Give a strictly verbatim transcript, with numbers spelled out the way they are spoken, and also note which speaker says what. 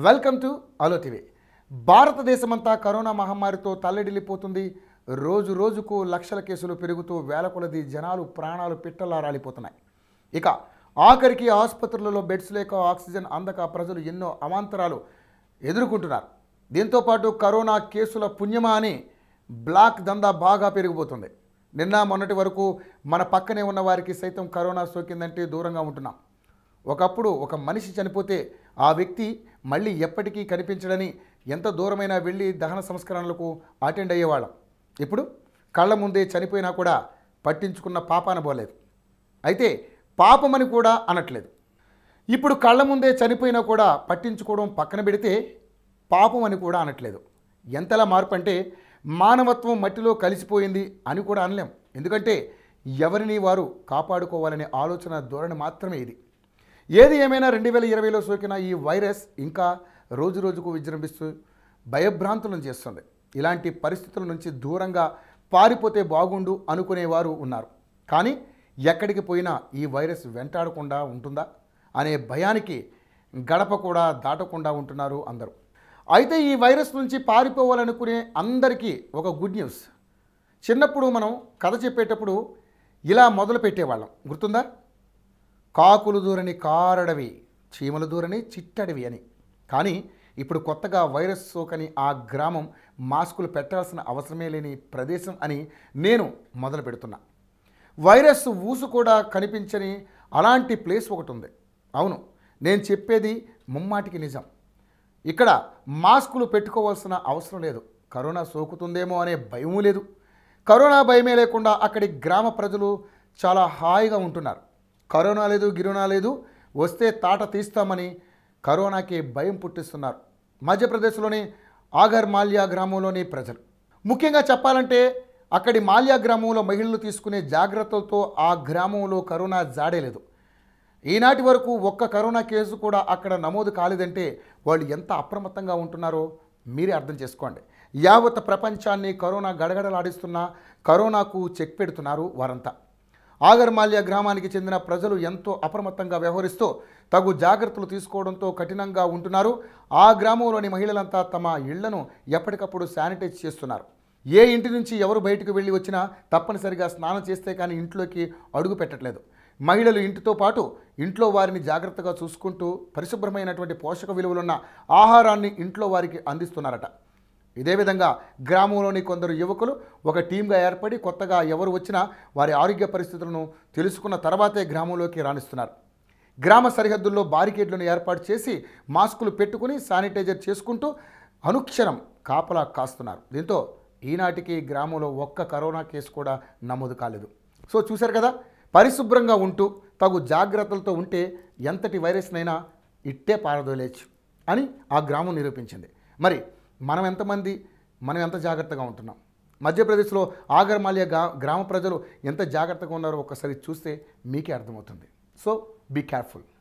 Speaker 1: Welcome to ఆలో TV. భారతదేశమంతా corona మహమ్మారితో తల్లడిల్లిపోతుంది. రోజు రోజుకు లక్షల కేసులు పెరుగుతూ వేల కొలది జనాలు ప్రాణాలు పిట్టలా రాలిపోతున్నాయి. ఇక ఆఖరికి ఆసుపత్రులలో బెడ్స్ లేక ఆక్సిజన్ అందక ప్రజలు ఎన్నో అవాంతరాలు ఎదుర్కొంటున్నారు. దీంతో పాటు కరోనా కేసుల పుణ్యమా అని బ్లాక్ దందా బాగా పెరిగిపోతుంది. నిన్న మొన్నటి వరకు మన పక్కనే ఉన్న వారికి సైతం కరోనా సోకిందంటే దూరంగా ఉంటున్నాం. ఒకప్పుడు ఒక మనిషి చనిపోతే ఆ వ్యక్తి మళ్ళీ ఎప్పటికీ కనిపించడని ఎంత దూరమైనా వెళ్ళి దహన సంస్కరణలకు అటెండ్ అయ్యేవాళ్ళం. ఇప్పుడు కళ్ళ ముందే చనిపోయినా కూడా పట్టించుకున్న పాపాన పోలేదు. అయితే పాపమని కూడా అనట్లేదు. ఇప్పుడు కళ్ళ ముందే చనిపోయినా కూడా పట్టించుకోవడం పక్కన పెడితే పాపం అని కూడా అనట్లేదు. ఎంతలా మార్పు అంటే మానవత్వం మట్టిలో కలిసిపోయింది అని కూడా అనలేం. ఎందుకంటే ఎవరిని వారు కాపాడుకోవాలనే ఆలోచన ధోరణి మాత్రమే ఇది. ఏది ఏమైనా రెండు వేల ఇరవైలో సోకిన ఈ వైరస్ ఇంకా రోజు రోజుకు విజృంభిస్తూ భయభ్రాంతులను చేస్తుంది. ఇలాంటి పరిస్థితుల నుంచి దూరంగా పారిపోతే బాగుండు అనుకునేవారు ఉన్నారు. కానీ ఎక్కడికి పోయినా ఈ వైరస్ వెంటాడకుండా ఉంటుందా అనే భయానికి గడప కూడా దాటకుండా ఉంటున్నారు అందరూ. అయితే ఈ వైరస్ నుంచి పారిపోవాలనుకునే అందరికీ ఒక గుడ్ న్యూస్. చిన్నప్పుడు మనం కథ చెప్పేటప్పుడు ఇలా మొదలు పెట్టేవాళ్ళం, గుర్తుందా? కాకులు దూరని కారడవి, చీమలు దూరని చిట్టడవి అని. కానీ ఇప్పుడు కొత్తగా వైరస్ సోకని ఆ గ్రామం మాస్కులు పెట్టాల్సిన అవసరమే లేని ప్రదేశం అని నేను మొదలు పెడుతున్నా. వైరస్ ఊసు కూడా కనిపించని అలాంటి ప్లేస్ ఒకటి ఉంది. అవును, నేను చెప్పేది ముమ్మాటికి నిజం. ఇక్కడ మాస్కులు పెట్టుకోవాల్సిన అవసరం లేదు. కరోనా సోకుతుందేమో అనే భయమూ లేదు. కరోనా భయమే లేకుండా అక్కడి గ్రామ ప్రజలు చాలా హాయిగా ఉంటున్నారు. కరోనా లేదు, గిరోనా లేదు, వస్తే తాట తీస్తామని కరోనాకి భయం పుట్టిస్తున్నారు మధ్యప్రదేశ్లోని ఆగర్ మాల్యా గ్రామంలోని ప్రజలు. ముఖ్యంగా చెప్పాలంటే అక్కడి మాల్యా గ్రామంలో మహిళలు తీసుకునే జాగ్రత్తలతో ఆ గ్రామంలో కరోనా జాడే లేదు. ఈనాటి వరకు ఒక్క కరోనా కేసు కూడా అక్కడ నమోదు కాలేదంటే వాళ్ళు ఎంత అప్రమత్తంగా ఉంటున్నారో మీరే అర్థం చేసుకోండి. యావత్ ప్రపంచాన్ని కరోనా గడగడలాడిస్తున్న కరోనాకు చెక్ పెడుతున్నారు వారంతా. ఆగర్మాల్యా గ్రామానికి చెందిన ప్రజలు ఎంతో అప్రమత్తంగా వ్యవహరిస్తూ తగు జాగ్రత్తలు తీసుకోవడంతో కఠినంగా ఉంటున్నారు. ఆ గ్రామంలోని మహిళలంతా తమ ఇళ్లను ఎప్పటికప్పుడు శానిటైజ్ చేస్తున్నారు. ఏ ఇంటి నుంచి ఎవరు బయటకు వెళ్ళి వచ్చినా తప్పనిసరిగా స్నానం చేస్తే కానీ ఇంట్లోకి అడుగు పెట్టట్లేదు. మహిళలు ఇంటితో పాటు ఇంట్లో వారిని జాగ్రత్తగా చూసుకుంటూ పరిశుభ్రమైనటువంటి పోషక విలువలున్న ఆహారాన్ని ఇంట్లో వారికి అందిస్తున్నారట. ఇదే విధంగా గ్రామంలోని కొందరు యువకులు ఒక టీంగా ఏర్పడి కొత్తగా ఎవరు వచ్చినా వారి ఆరోగ్య పరిస్థితులను తెలుసుకున్న తర్వాతే గ్రామంలోకి రాణిస్తున్నారు. గ్రామ సరిహద్దుల్లో బారికేడ్లను ఏర్పాటు చేసి మాస్కులు పెట్టుకుని శానిటైజర్ చేసుకుంటూ అనుక్షణం కాపలా కాస్తున్నారు. దీంతో ఈనాటికి గ్రామంలో ఒక్క కరోనా కేసు కూడా నమోదు కాలేదు. సో చూశారు కదా, పరిశుభ్రంగా ఉంటూ తగు జాగ్రత్తలతో ఉంటే ఎంతటి వైరస్నైనా ఇట్టే పారదోలేచ్చు అని ఆ గ్రామం నిరూపించింది. మరి మనం ఎంతమంది మనం ఎంత జాగ్రత్తగా ఉంటున్నాం? మధ్యప్రదేశ్లో ఆగర్మాల్యా గా గ్రామ ప్రజలు ఎంత జాగ్రత్తగా ఉన్నారో ఒక్కసారి చూస్తే మీకే అర్థమవుతుంది. So be careful.